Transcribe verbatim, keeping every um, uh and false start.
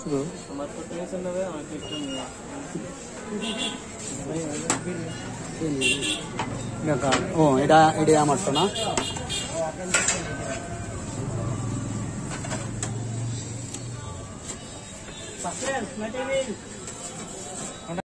আমার তো টেনশন নেবে আমার সিস্টেম ও এটা এটা আমার তো না Pastel, mete bien.